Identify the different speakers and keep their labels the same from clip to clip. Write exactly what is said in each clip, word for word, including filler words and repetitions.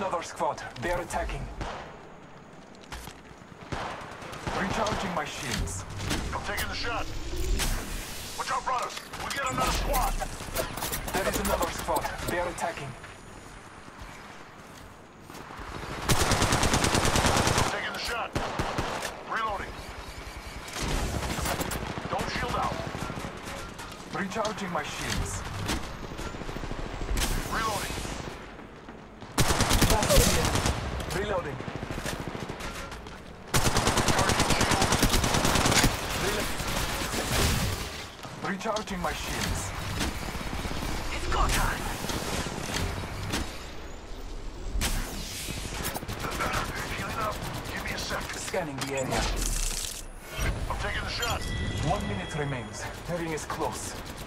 Speaker 1: another squad. They're attacking. Recharging my shields.
Speaker 2: I'm taking the shot. Watch out, brothers. We get another squad.
Speaker 1: There is another squad. They're attacking.
Speaker 2: I'm taking the shot. Reloading. Don't shield out.
Speaker 1: Recharging my shields.
Speaker 2: Reloading.
Speaker 1: Reloading. Recharging my shields.
Speaker 3: It's go time.
Speaker 2: Healing up. Give me a sec.
Speaker 1: Scanning the area.
Speaker 2: I'm taking the shot.
Speaker 1: One minute remains. The ring is close.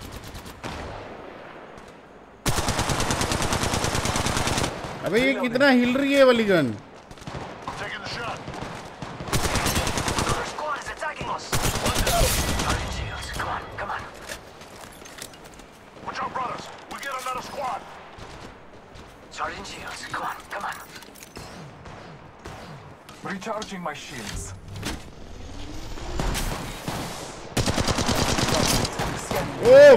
Speaker 4: अबे ये कितना हिल रही है वाली gun?
Speaker 2: I'm taking the shot.
Speaker 3: Another squad is attacking us. Charging shields. Come on, come on.
Speaker 2: Watch out, brothers. We get another squad.
Speaker 3: Charging shields. Come on, come on.
Speaker 1: Recharging my shields.
Speaker 4: Oh!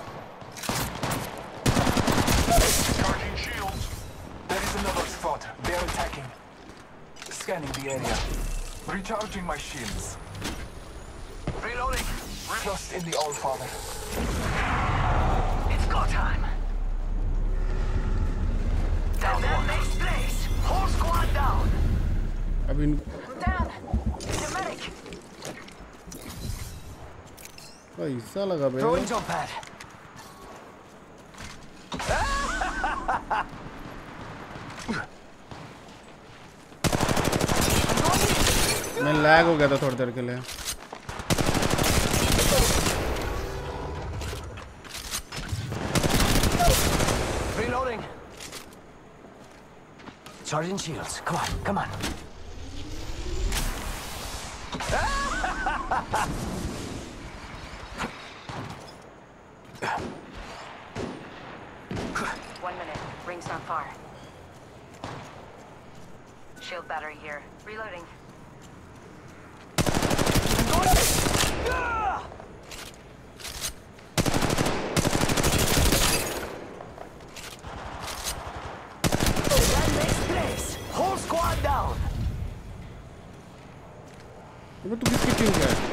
Speaker 2: Charging shields.
Speaker 1: There is another squad. They're attacking. Scanning the area. Recharging my shields.
Speaker 3: Reloading.
Speaker 1: Trust in the All-Father.
Speaker 3: It's go time. Down that next place. Whole squad down.
Speaker 4: I mean,
Speaker 3: Down. It's a medic.
Speaker 4: पैसा लगा बे.
Speaker 3: Throwing jump pad.
Speaker 4: मैं lag हो गया था थोड़ी देर के लिए.
Speaker 3: Reloading. Charging shields. Come on, come on.
Speaker 5: One minute. Ring's not far. Shield battery here. Reloading.
Speaker 3: That next place. Whole squad down.
Speaker 4: अबे तू किसकी टीम का है?